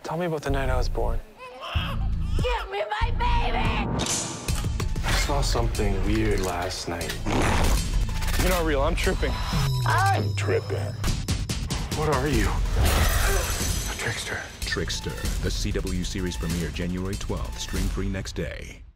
Tell me about the night I was born. Give me my baby! I saw something weird last night. You're not real. I'm tripping. I'm tripping. What are you? A trickster. Trickster, the CW series premiere January 12th. Stream free next day.